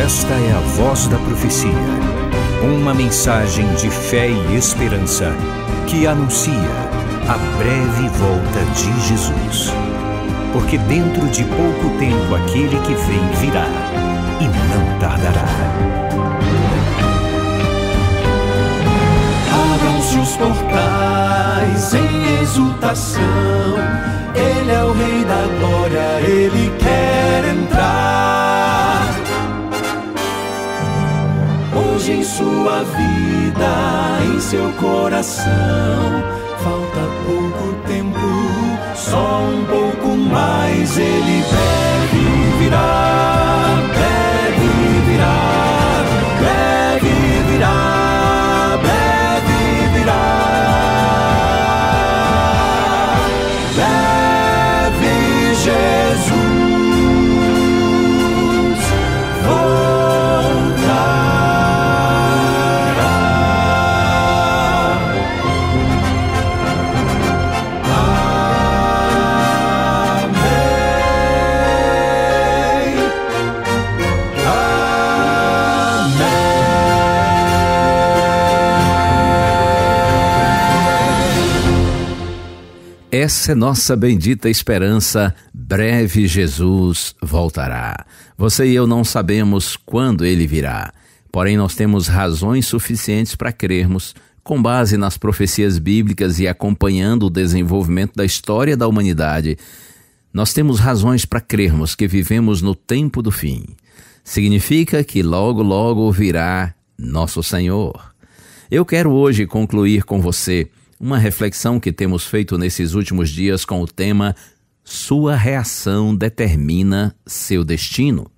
Esta é a Voz da Profecia, uma mensagem de fé e esperança que anuncia a breve volta de Jesus. Porque dentro de pouco tempo aquele que vem virá e não tardará. Abram-se os portais em exultação, Ele é o Rei da Glória, Ele quer entrar. Hoje em sua vida, em seu coração, falta pouco tempo, só um pouco mais. Ele deve virar, deve virar, deve virar, deve virar. Deve Jesus Essa é nossa bendita esperança, breve Jesus voltará. Você e eu não sabemos quando Ele virá, porém nós temos razões suficientes para crermos, com base nas profecias bíblicas e acompanhando o desenvolvimento da história da humanidade. Nós temos razões para crermos que vivemos no tempo do fim. Significa que logo, logo virá nosso Senhor. Eu quero hoje concluir com você uma reflexão que temos feito nesses últimos dias com o tema Sua reação determina seu destino.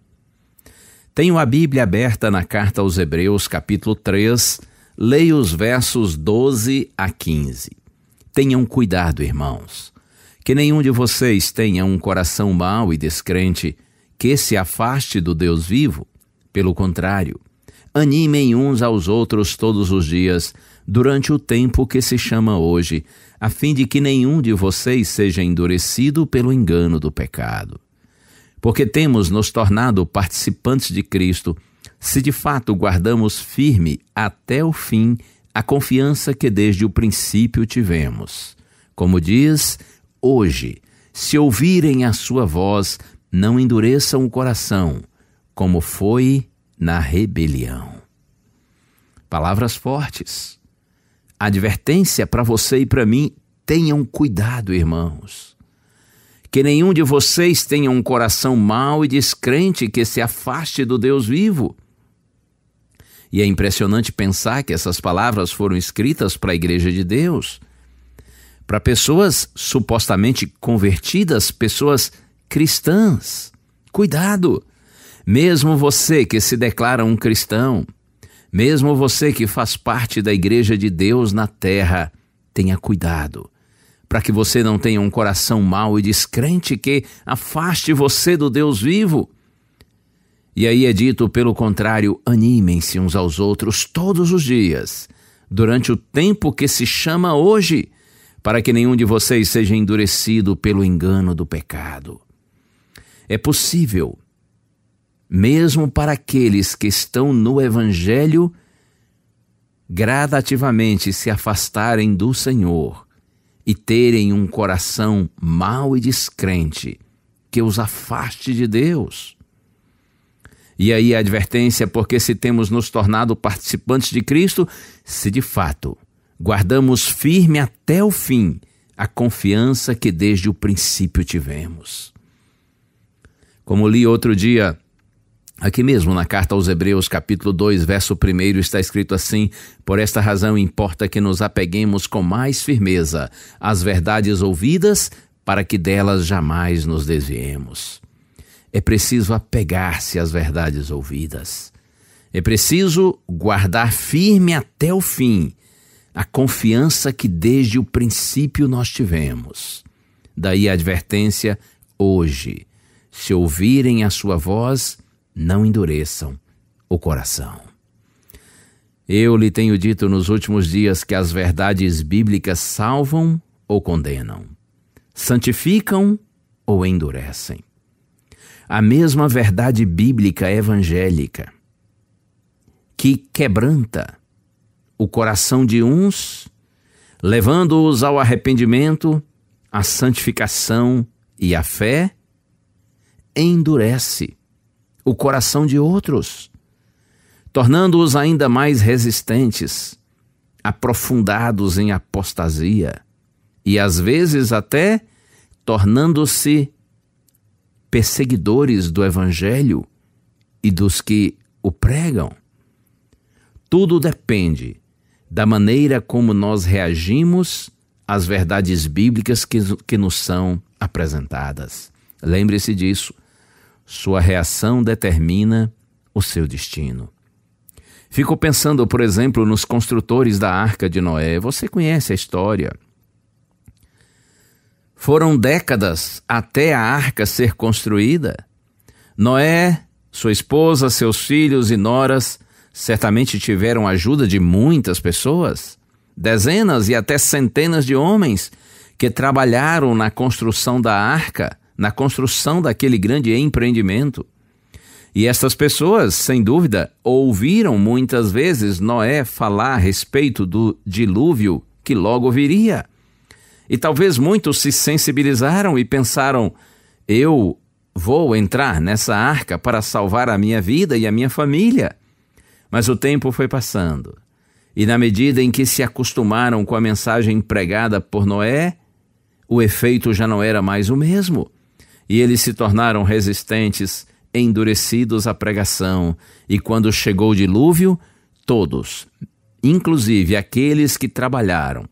Tenho a Bíblia aberta na carta aos Hebreus, capítulo 3, leio os versos 12 a 15. Tenham cuidado, irmãos, que nenhum de vocês tenha um coração mau e descrente, que se afaste do Deus vivo. Pelo contrário, animem uns aos outros todos os dias, durante o tempo que se chama hoje, a fim de que nenhum de vocês seja endurecido pelo engano do pecado. Porque temos nos tornado participantes de Cristo, se de fato guardamos firme até o fim a confiança que desde o princípio tivemos. Como diz, hoje, se ouvirem a sua voz, não endureçam o coração, como foi na rebelião. Palavras fortes. Advertência para você e para mim: tenham cuidado, irmãos. Que nenhum de vocês tenha um coração mau e descrente que se afaste do Deus vivo. E é impressionante pensar que essas palavras foram escritas para a Igreja de Deus, para pessoas supostamente convertidas, pessoas cristãs. Cuidado! Mesmo você que se declara um cristão, mesmo você que faz parte da Igreja de Deus na terra, tenha cuidado, para que você não tenha um coração mau e descrente que afaste você do Deus vivo. E aí é dito, pelo contrário, animem-se uns aos outros todos os dias, durante o tempo que se chama hoje, para que nenhum de vocês seja endurecido pelo engano do pecado. É possível, mesmo para aqueles que estão no Evangelho, gradativamente se afastarem do Senhor e terem um coração mau e descrente, que os afaste de Deus. E aí a advertência, porque se temos nos tornado participantes de Cristo, se de fato guardamos firme até o fim a confiança que desde o princípio tivemos. Como li outro dia, aqui mesmo na carta aos Hebreus, capítulo 2, verso 1, está escrito assim: por esta razão importa que nos apeguemos com mais firmeza às verdades ouvidas, para que delas jamais nos desviemos. É preciso apegar-se às verdades ouvidas. É preciso guardar firme até o fim a confiança que desde o princípio nós tivemos. Daí a advertência hoje: se ouvirem a sua voz, não endureçam o coração. Eu lhe tenho dito nos últimos dias que as verdades bíblicas salvam ou condenam, santificam ou endurecem. A mesma verdade bíblica evangélica que quebranta o coração de uns, levando-os ao arrependimento, à santificação e à fé, endurece o coração de outros, tornando-os ainda mais resistentes, aprofundados em apostasia e às vezes até tornando-se perseguidores do Evangelho e dos que o pregam. Tudo depende da maneira como nós reagimos às verdades bíblicas que nos são apresentadas. Lembre-se disso. Sua reação determina o seu destino. Fico pensando, por exemplo, nos construtores da Arca de Noé. Você conhece a história. Foram décadas até a arca ser construída. Noé, sua esposa, seus filhos e noras certamente tiveram ajuda de muitas pessoas, dezenas e até centenas de homens que trabalharam na construção da arca, na construção daquele grande empreendimento. E estas pessoas, sem dúvida, ouviram muitas vezes Noé falar a respeito do dilúvio que logo viria. E talvez muitos se sensibilizaram e pensaram: eu vou entrar nessa arca para salvar a minha vida e a minha família. Mas o tempo foi passando, e na medida em que se acostumaram com a mensagem pregada por Noé, o efeito já não era mais o mesmo, e eles se tornaram resistentes, endurecidos à pregação, e quando chegou o dilúvio, todos, inclusive aqueles que trabalharam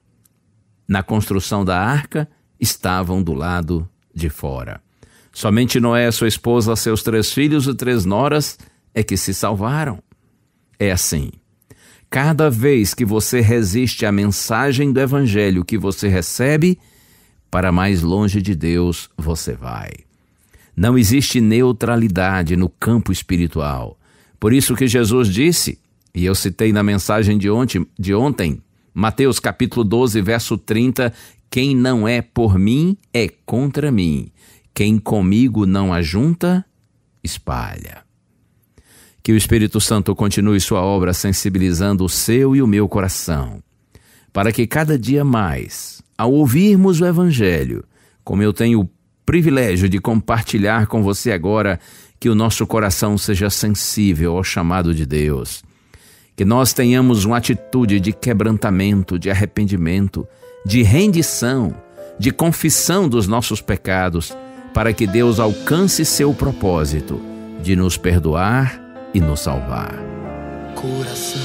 na construção da arca, estavam do lado de fora. Somente Noé, sua esposa, seus 3 filhos e 3 noras é que se salvaram. É assim. Cada vez que você resiste à mensagem do Evangelho que você recebe, para mais longe de Deus você vai. Não existe neutralidade no campo espiritual. Por isso que Jesus disse, e eu citei na mensagem de ontem, Mateus capítulo 12, verso 30, quem não é por mim é contra mim. Quem comigo não ajunta, espalha. Que o Espírito Santo continue sua obra sensibilizando o seu e o meu coração, para que cada dia mais, ao ouvirmos o Evangelho, como eu tenho o privilégio de compartilhar com você agora, que o nosso coração seja sensível ao chamado de Deus, que nós tenhamos uma atitude de quebrantamento, de arrependimento, de rendição, de confissão dos nossos pecados, para que Deus alcance seu propósito de nos perdoar e nos salvar. Coração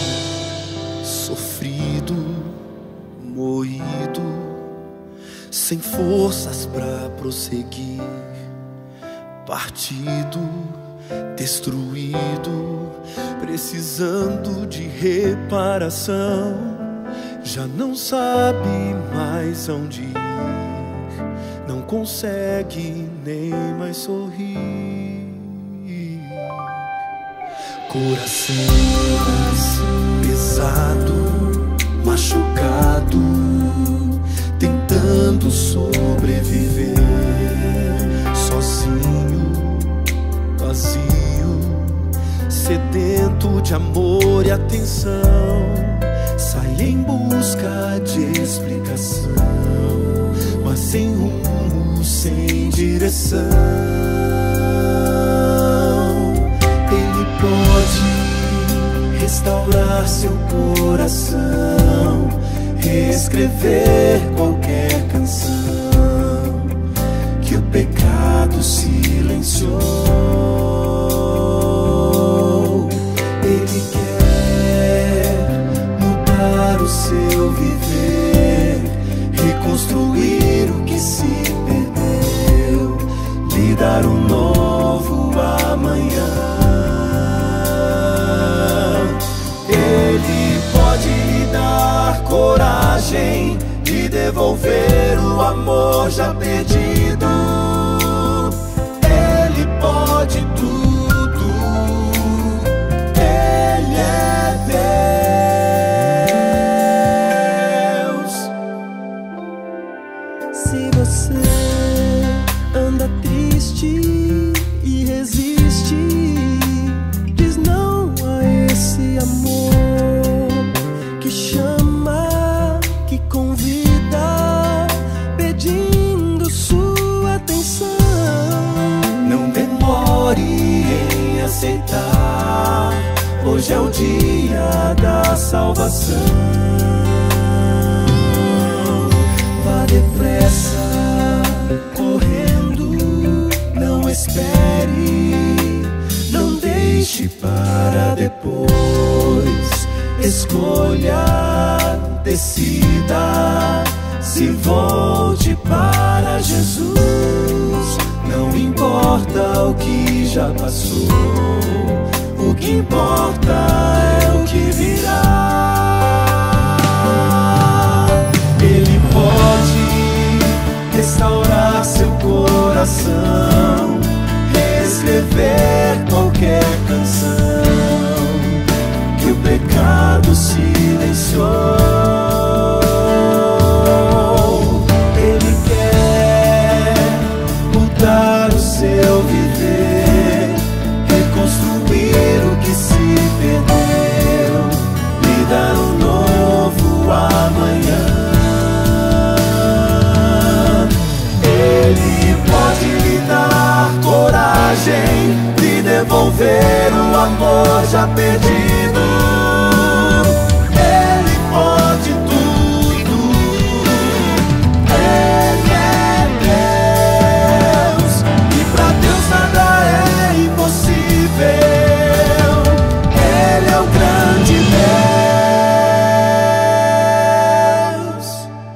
sofrido, moído, sem forças pra prosseguir, partido, destruído, precisando de reparação, já não sabe mais aonde ir, não consegue nem mais sorrir. Coração pesado, machucado, tentando sobreviver, sozinho, vazio, sedento de amor e atenção, sai em busca de explicação, mas sem rumo, sem direção. Pode restaurar seu coração, reescrever qualquer canção que o pecado silenciou. Ele quer mudar o seu viver, reconstruir o que se perdeu, lhe dar um novo amanhã. Ele pode lhe dar coragem de devolver o amor já perdido. Ele pode tudo, Ele é Deus. Se você anda triste e resiste, diz não a esse amor. endireitar. Hoje é o dia da salvação. Vá depressa, correndo, não espere, não deixe para depois. Escolha, decida, se volte para Jesus. Não importa o que já passou, o que importa é o que virá. Ele pode restaurar seu coração, reescrever qualquer canção que o pecado silenciou. Ele quer mudar o seu viver, reconstruir o que se perdeu, lhe dar um novo amanhã. Ele pode lhe dar coragem, lhe devolver o amor já perdido. Ele pode tudo, Ele é Deus, e pra Deus nada é impossível. Ele é o grande Deus.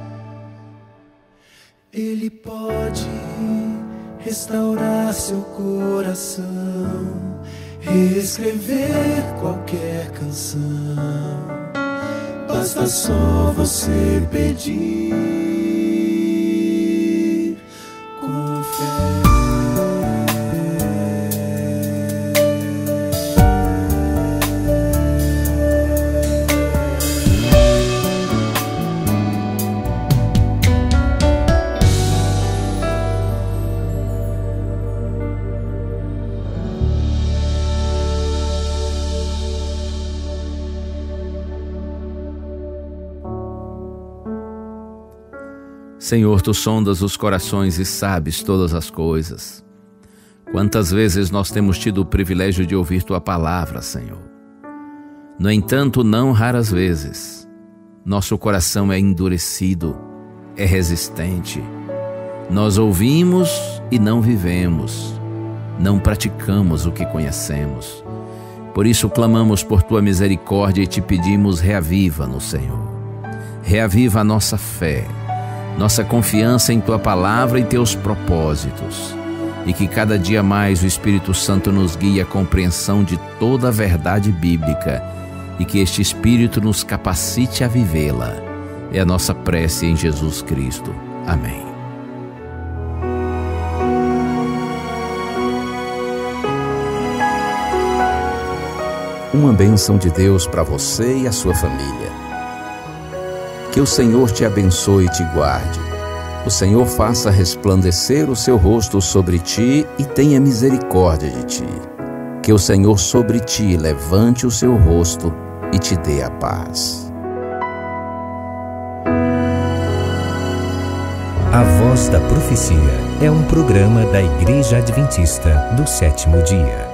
Ele pode restaurar seu coração, reescrever qualquer canção. Basta só você pedir com fé. Senhor, Tu sondas os corações e sabes todas as coisas. Quantas vezes nós temos tido o privilégio de ouvir Tua palavra, Senhor. No entanto, não raras vezes, nosso coração é endurecido, é resistente. Nós ouvimos e não vivemos, não praticamos o que conhecemos. Por isso clamamos por Tua misericórdia e Te pedimos: reaviva-nos, Senhor. Reaviva a nossa fé, nossa confiança em Tua palavra e Teus propósitos, e que cada dia mais o Espírito Santo nos guie à compreensão de toda a verdade bíblica e que este Espírito nos capacite a vivê-la. É a nossa prece em Jesus Cristo. Amém. Uma bênção de Deus para você e a sua família. Que o Senhor te abençoe e te guarde. O Senhor faça resplandecer o seu rosto sobre ti e tenha misericórdia de ti. Que o Senhor sobre ti levante o seu rosto e te dê a paz. A Voz da Profecia é um programa da Igreja Adventista do Sétimo Dia.